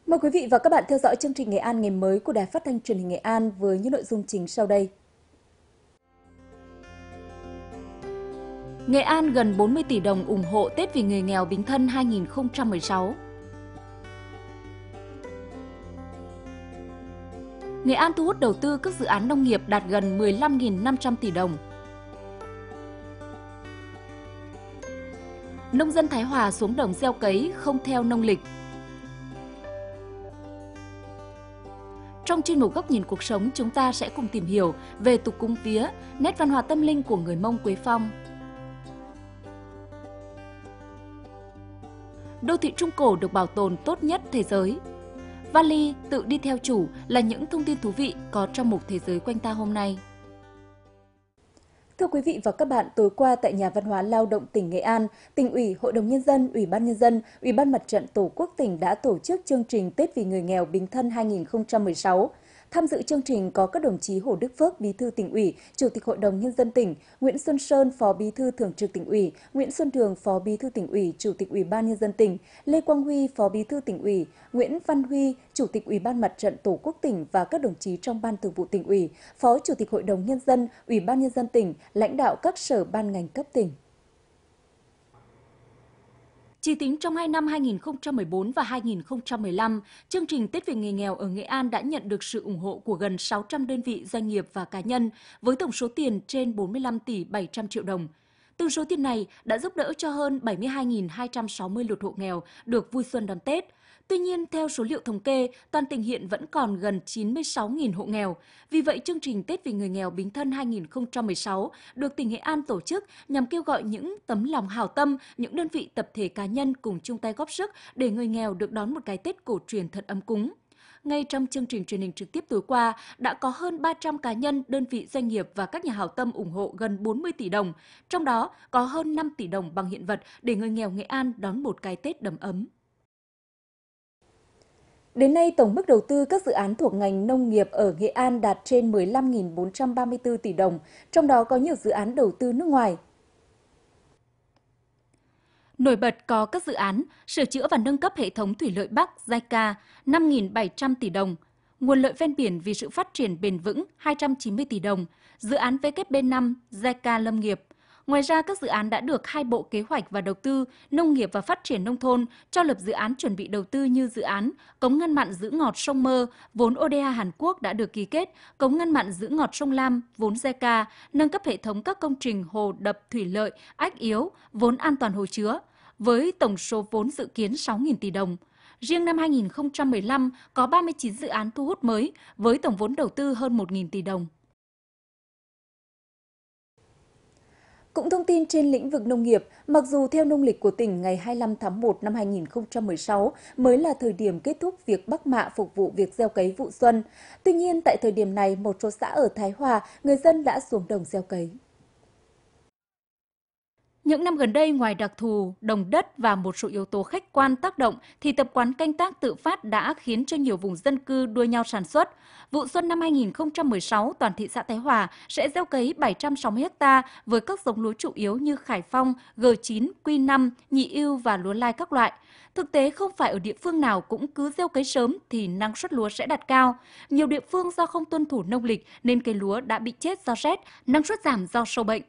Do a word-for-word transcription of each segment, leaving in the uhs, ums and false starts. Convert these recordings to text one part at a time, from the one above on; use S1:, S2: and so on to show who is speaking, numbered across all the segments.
S1: Mời quý vị và các bạn theo dõi chương trình Nghệ An ngày mới của Đài Phát thanh Truyền hình Nghệ An với những nội dung chính sau đây. Nghệ An gần bốn mươi tỷ đồng ủng hộ Tết vì người nghèo Bính Thân hai nghìn không trăm mười sáu. Nghệ An thu hút đầu tư các dự án nông nghiệp đạt gần mười lăm nghìn năm trăm tỷ đồng. Nông dân Thái Hòa xuống đồng gieo cấy không theo nông lịch. Trong chuyên mục Góc nhìn cuộc sống, chúng ta sẽ cùng tìm hiểu về tục cúng vía, nét văn hóa tâm linh của người Mông Quế Phong. Đô thị Trung Cổ được bảo tồn tốt nhất thế giới. Vali tự đi theo chủ là những thông tin thú vị có trong mục Thế giới quanh ta hôm nay. Thưa quý vị và các bạn, tối qua tại Nhà Văn hóa Lao động tỉnh Nghệ An, Tỉnh ủy, Hội đồng Nhân dân, Ủy ban Nhân dân, Ủy ban Mặt trận Tổ quốc tỉnh đã tổ chức chương trình Tết vì người nghèo Bính Thân hai nghìn không trăm mười sáu. Tham dự chương trình có các đồng chí Hồ Đức Phước, Bí thư Tỉnh ủy, Chủ tịch Hội đồng Nhân dân tỉnh, Nguyễn Xuân Sơn, Phó Bí thư Thường trực Tỉnh ủy, Nguyễn Xuân Đường, Phó Bí thư Tỉnh ủy, Chủ tịch Ủy ban Nhân dân tỉnh, Lê Quang Huy, Phó Bí thư Tỉnh ủy, Nguyễn Văn Huy, Chủ tịch Ủy ban Mặt trận Tổ quốc tỉnh và các đồng chí trong Ban Thường vụ Tỉnh ủy, Phó Chủ tịch Hội đồng Nhân dân, Ủy ban Nhân dân tỉnh, lãnh đạo các sở ban ngành cấp tỉnh. Chỉ tính trong hai năm hai nghìn không trăm mười bốn và hai nghìn không trăm mười lăm, chương trình Tết vì người nghèo ở Nghệ An đã nhận được sự ủng hộ của gần sáu trăm đơn vị doanh nghiệp và cá nhân với tổng số tiền trên bốn mươi lăm tỷ bảy trăm triệu đồng. Từ số tiền này đã giúp đỡ cho hơn bảy mươi hai nghìn hai trăm sáu mươi lượt hộ nghèo được vui xuân đón Tết. Tuy nhiên, theo số liệu thống kê, toàn tỉnh hiện vẫn còn gần chín mươi sáu nghìn hộ nghèo. Vì vậy, chương trình Tết vì người nghèo Bính Thân hai nghìn không trăm mười sáu được tỉnh Nghệ An tổ chức nhằm kêu gọi những tấm lòng hảo tâm, những đơn vị tập thể cá nhân cùng chung tay góp sức để người nghèo được đón một cái Tết cổ truyền thật ấm cúng. Ngay trong chương trình truyền hình trực tiếp tối qua, đã có hơn ba trăm cá nhân, đơn vị doanh nghiệp và các nhà hảo tâm ủng hộ gần bốn mươi tỷ đồng. Trong đó, có hơn năm tỷ đồng bằng hiện vật để người nghèo Nghệ An đón một cái Tết đầm ấm. Đến nay, tổng mức đầu tư các dự án thuộc ngành nông nghiệp ở Nghệ An đạt trên mười lăm nghìn bốn trăm ba mươi tư tỷ đồng, trong đó có nhiều dự án đầu tư nước ngoài. Nổi bật có các dự án sửa chữa và nâng cấp hệ thống thủy lợi Bắc giai ca năm nghìn bảy trăm tỷ đồng, nguồn lợi ven biển vì sự phát triển bền vững hai trăm chín mươi tỷ đồng, dự án vê kép bê năm giai ca lâm nghiệp. Ngoài ra, các dự án đã được hai Bộ Kế hoạch và Đầu tư, Nông nghiệp và Phát triển Nông thôn cho lập dự án chuẩn bị đầu tư như dự án Cống ngăn mặn giữ ngọt sông Mơ, vốn ô đê a Hàn Quốc đã được ký kết, Cống ngăn mặn giữ ngọt sông Lam, vốn giai ca, nâng cấp hệ thống các công trình hồ đập thủy lợi, ách yếu, vốn an toàn hồ chứa, với tổng số vốn dự kiến sáu nghìn tỷ đồng. Riêng năm hai nghìn không trăm mười lăm có ba mươi chín dự án thu hút mới với tổng vốn đầu tư hơn một nghìn tỷ đồng. Cũng thông tin trên lĩnh vực nông nghiệp, mặc dù theo nông lịch của tỉnh ngày hai mươi lăm tháng một năm hai nghìn không trăm mười sáu mới là thời điểm kết thúc việc bắc mạ phục vụ việc gieo cấy vụ xuân. Tuy nhiên, tại thời điểm này, một số xã ở Thái Hòa, người dân đã xuống đồng gieo cấy. Những năm gần đây, ngoài đặc thù, đồng đất và một số yếu tố khách quan tác động, thì tập quán canh tác tự phát đã khiến cho nhiều vùng dân cư đua nhau sản xuất. Vụ xuân năm hai nghìn không trăm mười sáu, toàn thị xã Thái Hòa sẽ gieo cấy bảy trăm sáu mươi ha với các giống lúa chủ yếu như Khải Phong, G chín, Quy năm, Nhị ưu và lúa lai các loại. Thực tế, không phải ở địa phương nào cũng cứ gieo cấy sớm thì năng suất lúa sẽ đạt cao. Nhiều địa phương do không tuân thủ nông lịch nên cây lúa đã bị chết do rét, năng suất giảm do sâu bệnh.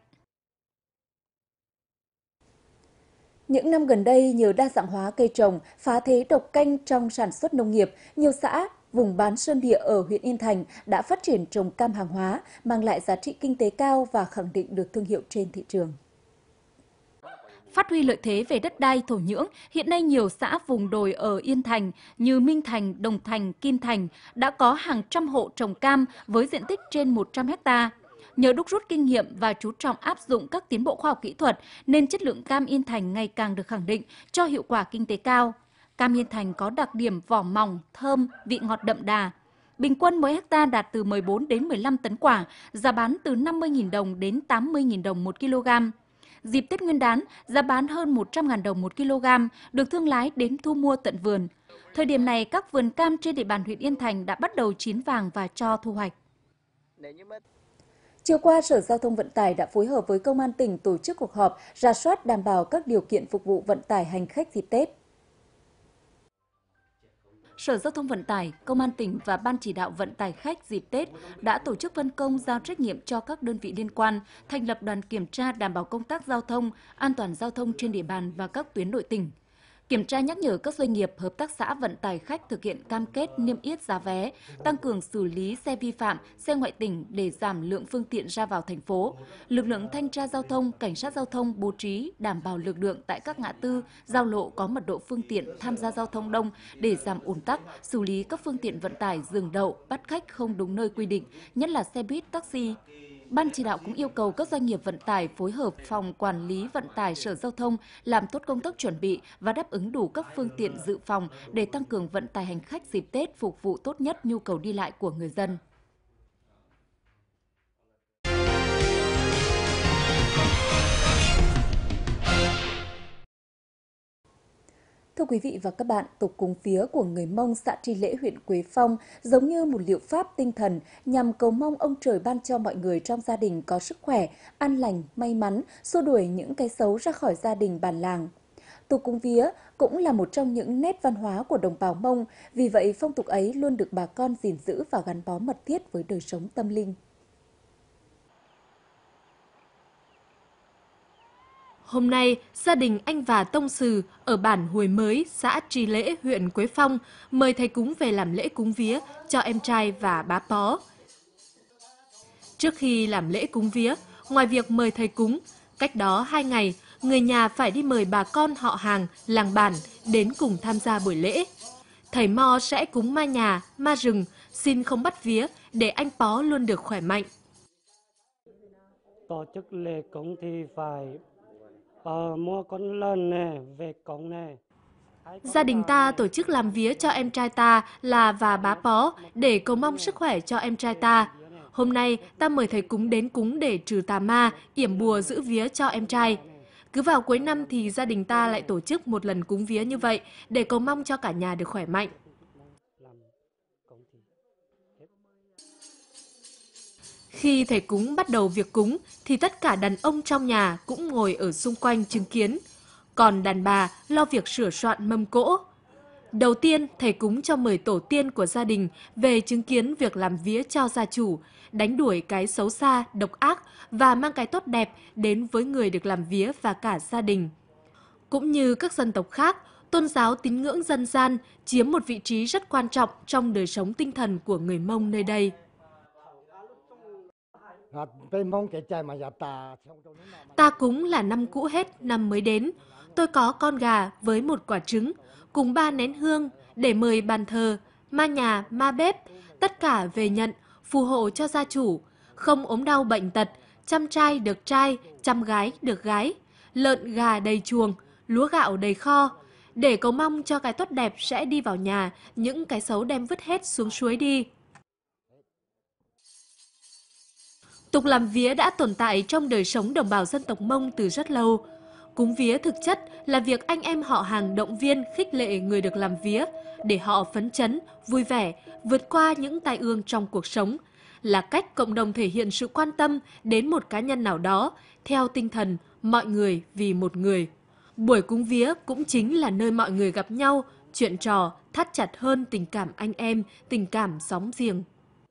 S1: Những năm gần đây, nhờ đa dạng hóa cây trồng, phá thế độc canh trong sản xuất nông nghiệp, nhiều xã, vùng bán sơn địa ở huyện Yên Thành đã phát triển trồng cam hàng hóa, mang lại giá trị kinh tế cao và khẳng định được thương hiệu trên thị trường. Phát huy lợi thế về đất đai thổ nhưỡng, hiện nay nhiều xã vùng đồi ở Yên Thành như Minh Thành, Đồng Thành, Kim Thành đã có hàng trăm hộ trồng cam với diện tích trên một trăm ha. Nhờ đúc rút kinh nghiệm và chú trọng áp dụng các tiến bộ khoa học kỹ thuật nên chất lượng cam Yên Thành ngày càng được khẳng định cho hiệu quả kinh tế cao. Cam Yên Thành có đặc điểm vỏ mỏng, thơm, vị ngọt đậm đà. Bình quân mỗi hecta đạt từ mười bốn đến mười lăm tấn quả, giá bán từ năm mươi nghìn đồng đến tám mươi nghìn đồng một kg. Dịp Tết Nguyên đán, giá bán hơn một trăm nghìn đồng một kg, được thương lái đến thu mua tận vườn. Thời điểm này, các vườn cam trên địa bàn huyện Yên Thành đã bắt đầu chín vàng và cho thu hoạch. Chiều qua, Sở Giao thông Vận tải đã phối hợp với Công an tỉnh tổ chức cuộc họp rà soát đảm bảo các điều kiện phục vụ vận tải hành khách dịp Tết. Sở Giao thông Vận tải, Công an tỉnh và Ban chỉ đạo vận tải khách dịp Tết đã tổ chức phân công giao trách nhiệm cho các đơn vị liên quan, thành lập đoàn kiểm tra đảm bảo công tác giao thông, an toàn giao thông trên địa bàn và các tuyến nội tỉnh. Kiểm tra nhắc nhở các doanh nghiệp, hợp tác xã vận tải khách thực hiện cam kết niêm yết giá vé, tăng cường xử lý xe vi phạm, xe ngoại tỉnh để giảm lượng phương tiện ra vào thành phố. Lực lượng thanh tra giao thông, cảnh sát giao thông bố trí đảm bảo lực lượng tại các ngã tư, giao lộ có mật độ phương tiện tham gia giao thông đông để giảm ùn tắc, xử lý các phương tiện vận tải dừng đậu, bắt khách không đúng nơi quy định, nhất là xe buýt, taxi. Ban chỉ đạo cũng yêu cầu các doanh nghiệp vận tải phối hợp phòng quản lý vận tải Sở Giao thông làm tốt công tác chuẩn bị và đáp ứng đủ các phương tiện dự phòng để tăng cường vận tải hành khách dịp Tết phục vụ tốt nhất nhu cầu đi lại của người dân. Thưa quý vị và các bạn, tục cúng vía của người Mông xã Tri Lễ, huyện Quế Phong giống như một liệu pháp tinh thần nhằm cầu mong ông trời ban cho mọi người trong gia đình có sức khỏe, an lành, may mắn, xua đuổi những cái xấu ra khỏi gia đình bản làng. Tục cúng vía cũng là một trong những nét văn hóa của đồng bào Mông, vì vậy phong tục ấy luôn được bà con gìn giữ và gắn bó mật thiết với đời sống tâm linh.
S2: Hôm nay, gia đình anh Và Tông Sừ ở bản Huồi Mới, xã Tri Lễ, huyện Quế Phong mời thầy cúng về làm lễ cúng vía cho em trai và bá pó. Trước khi làm lễ cúng vía, ngoài việc mời thầy cúng, cách đó hai ngày, người nhà phải đi mời bà con họ hàng, làng bản đến cùng tham gia buổi lễ. Thầy Mo sẽ cúng ma nhà, ma rừng, xin không bắt vía để anh pó luôn được khỏe mạnh.
S3: Tổ chức lễ cúng thì phải uh, mua con lợn này, về cúng này.
S2: Gia đình ta tổ chức làm vía cho em trai ta là Và bá pó để cầu mong sức khỏe cho em trai ta. Hôm nay ta mời thầy cúng đến cúng để trừ tà ma, yểm bùa giữ vía cho em trai. Cứ vào cuối năm thì gia đình ta lại tổ chức một lần cúng vía như vậy để cầu mong cho cả nhà được khỏe mạnh. Khi thầy cúng bắt đầu việc cúng thì tất cả đàn ông trong nhà cũng ngồi ở xung quanh chứng kiến. Còn đàn bà lo việc sửa soạn mâm cỗ. Đầu tiên, thầy cúng cho mười tổ tiên của gia đình về chứng kiến việc làm vía cho gia chủ, đánh đuổi cái xấu xa, độc ác và mang cái tốt đẹp đến với người được làm vía và cả gia đình. Cũng như các dân tộc khác, tôn giáo tín ngưỡng dân gian chiếm một vị trí rất quan trọng trong đời sống tinh thần của người Mông nơi đây. Ta cúng là năm cũ hết, năm mới đến. Tôi có con gà với một quả trứng, cùng ba nén hương để mời bàn thờ, ma nhà, ma bếp, tất cả về nhận, phù hộ cho gia chủ, không ốm đau bệnh tật, chăm trai được trai, chăm gái được gái, lợn gà đầy chuồng, lúa gạo đầy kho, để cầu mong cho cái tốt đẹp sẽ đi vào nhà, những cái xấu đem vứt hết xuống suối đi. Tục làm vía đã tồn tại trong đời sống đồng bào dân tộc Mông từ rất lâu. Cúng vía thực chất là việc anh em họ hàng động viên, khích lệ người được làm vía để họ phấn chấn, vui vẻ, vượt qua những tai ương trong cuộc sống. Là cách cộng đồng thể hiện sự quan tâm đến một cá nhân nào đó, theo tinh thần mọi người vì một người. Buổi cúng vía cũng chính là nơi mọi người gặp nhau, chuyện trò, thắt chặt hơn tình cảm anh em, tình cảm xóm giềng.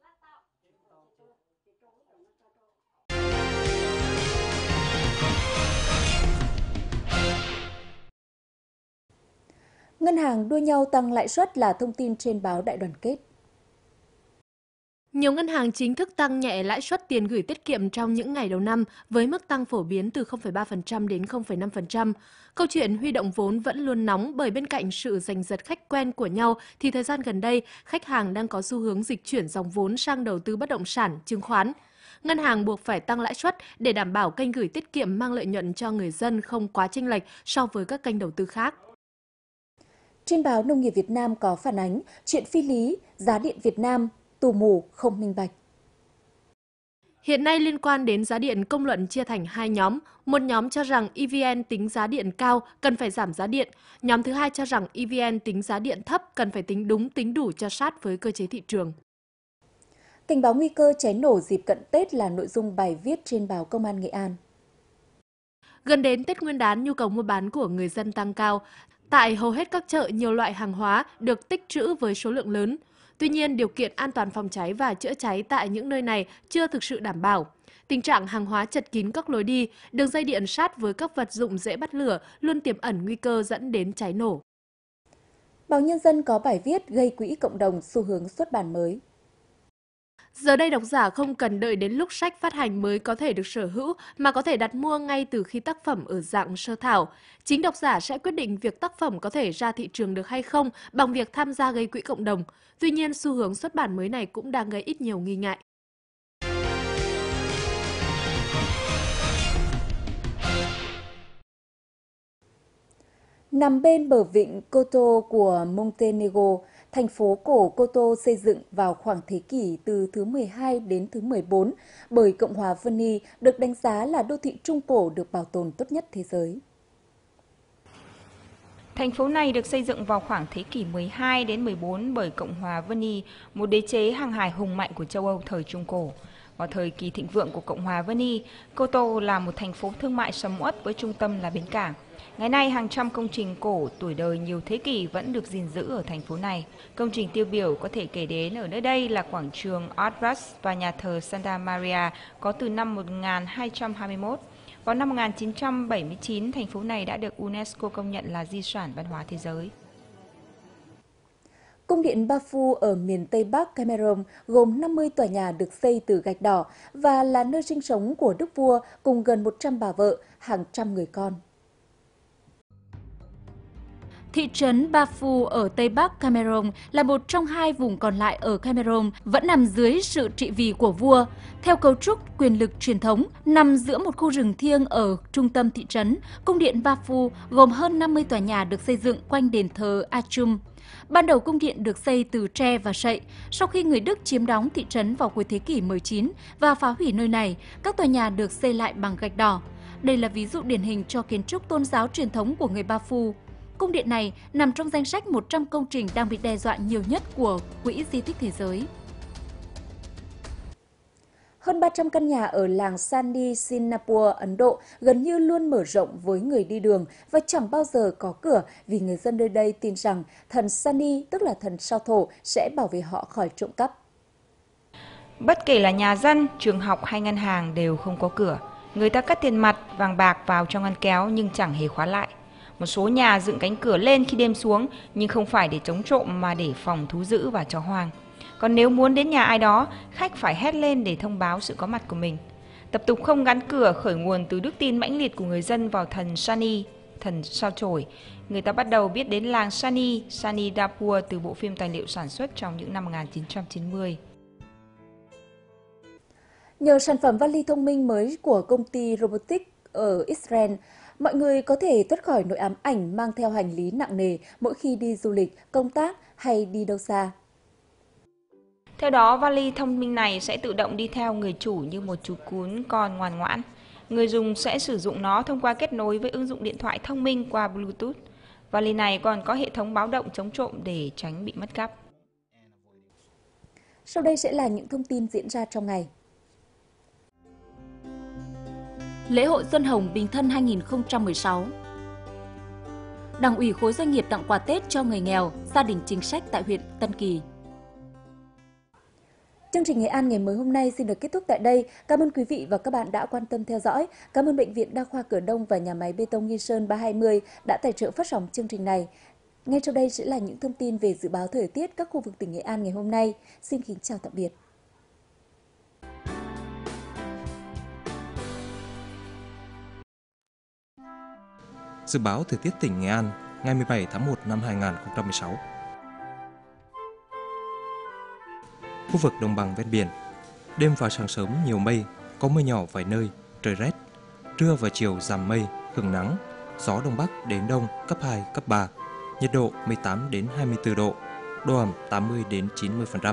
S1: Ngân hàng đua nhau tăng lãi suất là thông tin trên báo Đại Đoàn Kết.
S2: Nhiều ngân hàng chính thức tăng nhẹ lãi suất tiền gửi tiết kiệm trong những ngày đầu năm với mức tăng phổ biến từ không phẩy ba phần trăm đến không phẩy năm phần trăm. Câu chuyện huy động vốn vẫn luôn nóng bởi bên cạnh sự giành giật khách quen của nhau thì thời gian gần đây, khách hàng đang có xu hướng dịch chuyển dòng vốn sang đầu tư bất động sản, chứng khoán. Ngân hàng buộc phải tăng lãi suất để đảm bảo kênh gửi tiết kiệm mang lợi nhuận cho người dân không quá chênh lệch so với các kênh đầu tư khác.
S1: Trên báo Nông nghiệp Việt Nam có phản ánh chuyện phi lý, giá điện Việt Nam, tù mù không minh bạch.
S2: Hiện nay liên quan đến giá điện, công luận chia thành hai nhóm. Một nhóm cho rằng e vê en tính giá điện cao, cần phải giảm giá điện. Nhóm thứ hai cho rằng e vê en tính giá điện thấp, cần phải tính đúng, tính đủ cho sát với cơ chế thị trường.
S1: Cảnh báo nguy cơ cháy nổ dịp cận Tết là nội dung bài viết trên báo Công an Nghệ An.
S2: Gần đến Tết Nguyên đán, nhu cầu mua bán của người dân tăng cao. Tại hầu hết các chợ, nhiều loại hàng hóa được tích trữ với số lượng lớn. Tuy nhiên, điều kiện an toàn phòng cháy và chữa cháy tại những nơi này chưa thực sự đảm bảo. Tình trạng hàng hóa chật kín các lối đi, đường dây điện sát với các vật dụng dễ bắt lửa luôn tiềm ẩn nguy cơ dẫn đến cháy nổ.
S1: Báo Nhân dân có bài viết gây quỹ cộng đồng xu hướng xuất bản mới.
S2: Giờ đây độc giả không cần đợi đến lúc sách phát hành mới có thể được sở hữu mà có thể đặt mua ngay từ khi tác phẩm ở dạng sơ thảo. Chính độc giả sẽ quyết định việc tác phẩm có thể ra thị trường được hay không bằng việc tham gia gây quỹ cộng đồng. Tuy nhiên, xu hướng xuất bản mới này cũng đang gây ít nhiều nghi ngại.
S1: Nằm bên bờ vịnh Koto của Montenegro, thành phố cổ Koto xây dựng vào khoảng thế kỷ từ thứ mười hai đến thứ mười bốn bởi Cộng hòa Venice được đánh giá là đô thị Trung Cổ được bảo tồn tốt nhất thế giới.
S4: Thành phố này được xây dựng vào khoảng thế kỷ mười hai đến mười bốn bởi Cộng hòa Venice, một đế chế hàng hải hùng mạnh của châu Âu thời Trung Cổ. Vào thời kỳ thịnh vượng của Cộng hòa Venice, Koto là một thành phố thương mại sầm uất với trung tâm là bến cảng. Ngày nay, hàng trăm công trình cổ tuổi đời nhiều thế kỷ vẫn được gìn giữ ở thành phố này. Công trình tiêu biểu có thể kể đến ở nơi đây là quảng trường Ardbus và nhà thờ Santa Maria có từ năm một nghìn hai trăm hai mươi mốt. Vào năm một nghìn chín trăm bảy mươi chín, thành phố này đã được UNESCO công nhận là di sản văn hóa thế giới.
S1: Cung điện Bafu ở miền Tây Bắc Cameroon gồm năm mươi tòa nhà được xây từ gạch đỏ và là nơi sinh sống của đức vua cùng gần một trăm bà vợ, hàng trăm người con.
S5: Thị trấn Bafu ở Tây Bắc Cameroon là một trong hai vùng còn lại ở Cameroon vẫn nằm dưới sự trị vì của vua. Theo cấu trúc quyền lực truyền thống, nằm giữa một khu rừng thiêng ở trung tâm thị trấn, cung điện Bafu gồm hơn năm mươi tòa nhà được xây dựng quanh đền thờ Achum. Ban đầu cung điện được xây từ tre và sậy. Sau khi người Đức chiếm đóng thị trấn vào cuối thế kỷ mười chín và phá hủy nơi này, các tòa nhà được xây lại bằng gạch đỏ. Đây là ví dụ điển hình cho kiến trúc tôn giáo truyền thống của người Bafu. Cung điện này nằm trong danh sách một trăm công trình đang bị đe dọa nhiều nhất của Quỹ Di tích Thế giới.
S1: Hơn ba trăm căn nhà ở làng Sandi, Singapore, Ấn Độ gần như luôn mở rộng với người đi đường và chẳng bao giờ có cửa vì người dân nơi đây tin rằng thần Sandi, tức là thần sao thổ, sẽ bảo vệ họ khỏi trộm cắp.
S4: Bất kể là nhà dân, trường học hay ngân hàng đều không có cửa. Người ta cất tiền mặt, vàng bạc vào trong ngăn kéo nhưng chẳng hề khóa lại. Một số nhà dựng cánh cửa lên khi đêm xuống nhưng không phải để chống trộm mà để phòng thú dữ và chó hoang. Còn nếu muốn đến nhà ai đó, khách phải hét lên để thông báo sự có mặt của mình. Tập tục không gắn cửa khởi nguồn từ đức tin mãnh liệt của người dân vào thần Shani, thần sao chổi. Người ta bắt đầu biết đến làng Shani, Shani Dapur từ bộ phim tài liệu sản xuất trong những năm một nghìn chín trăm chín mươi.
S1: Nhờ sản phẩm vali thông minh mới của công ty Robotics ở Israel, mọi người có thể thoát khỏi nỗi ám ảnh mang theo hành lý nặng nề mỗi khi đi du lịch, công tác hay đi đâu xa.
S4: Theo đó, vali thông minh này sẽ tự động đi theo người chủ như một chú cún con ngoan ngoãn. Người dùng sẽ sử dụng nó thông qua kết nối với ứng dụng điện thoại thông minh qua Bluetooth. Vali này còn có hệ thống báo động chống trộm để tránh bị mất cắp.
S1: Sau đây sẽ là những thông tin diễn ra trong ngày.
S5: Lễ hội Xuân Hồng Bính Thân hai nghìn không trăm mười sáu. Đảng ủy khối doanh nghiệp tặng quà Tết cho người nghèo, gia đình chính sách tại huyện Tân Kỳ.
S1: Chương trình Nghệ An ngày mới hôm nay xin được kết thúc tại đây. Cảm ơn quý vị và các bạn đã quan tâm theo dõi. Cảm ơn Bệnh viện Đa khoa Cửa Đông và nhà máy bê tông Nghi Sơn ba hai mươi đã tài trợ phát sóng chương trình này. Ngay sau đây sẽ là những thông tin về dự báo thời tiết các khu vực tỉnh Nghệ An ngày hôm nay. Xin kính chào tạm biệt.
S6: Dự báo thời tiết tỉnh Nghệ An ngày mười bảy tháng một năm hai nghìn không trăm mười sáu. Khu vực đồng bằng ven biển, đêm và sáng sớm nhiều mây, có mưa nhỏ vài nơi, trời rét. Trưa và chiều giảm mây, hưởng nắng, gió đông bắc đến đông cấp hai, cấp ba, nhiệt độ mười tám đến hai mươi tư độ, độ ẩm tám mươi đến chín mươi phần trăm.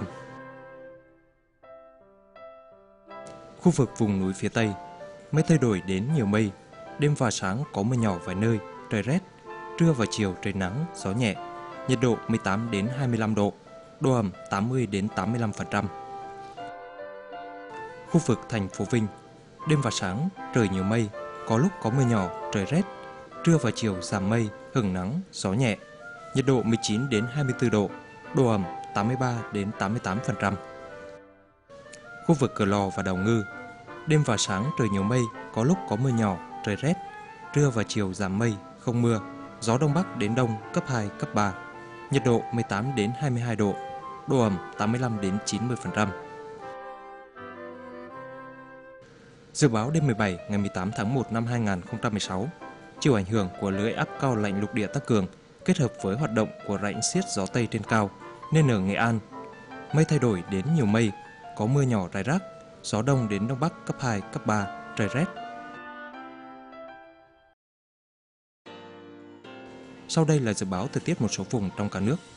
S6: Khu vực vùng núi phía Tây, mây thay đổi đến nhiều mây, đêm và sáng có mưa nhỏ vài nơi, trời rét. Trưa và chiều trời nắng, gió nhẹ, nhiệt độ mười tám đến hai mươi lăm độ, độ ẩm tám mươi đến tám mươi lăm phần trăm. Khu vực thành phố Vinh, đêm và sáng trời nhiều mây, có lúc có mưa nhỏ, trời rét. trưa và chiều giảm mây, hửng nắng, gió nhẹ. Nhiệt độ mười chín đến hai mươi tư độ, độ ẩm tám mươi ba đến tám mươi tám phần trăm. Khu vực Cửa Lò và Đào Ngư, đêm và sáng trời nhiều mây, có lúc có mưa nhỏ, trời rét. Trưa và chiều giảm mây, không mưa, gió đông bắc đến đông cấp hai, cấp ba. Nhiệt độ mười tám đến hai mươi hai độ, độ ẩm tám mươi lăm đến chín mươi phần trăm. Dự báo đêm mười bảy ngày mười tám tháng một năm hai nghìn không trăm mười sáu, chịu ảnh hưởng của lưới áp cao lạnh lục địa tăng cường kết hợp với hoạt động của rãnh xiết gió Tây trên cao, nên ở Nghệ An, mây thay đổi đến nhiều mây, có mưa nhỏ rải rác, gió đông đến đông bắc cấp hai, cấp ba, trời rét. Sau đây là dự báo thời tiết một số vùng trong cả nước.